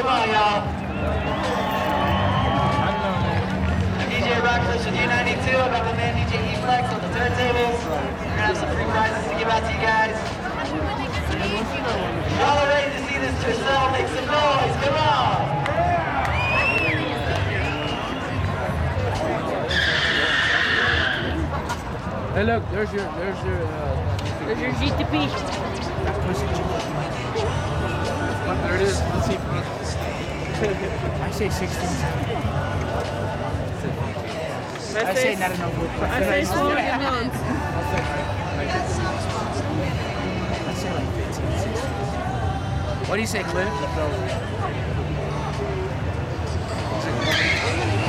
on, y'all. DJ Rockfish with U92. I got my man DJ E-Flex on the turntables. We're gonna have some free prizes to give out to you guys. Y'all are ready to see this Tercel make some noise. Come on. Hey, look, there's your GTP. There it is. Let's see. I say 16. I say not enough. I say 12 months. I say like 15, 16. What do you say, Cliff?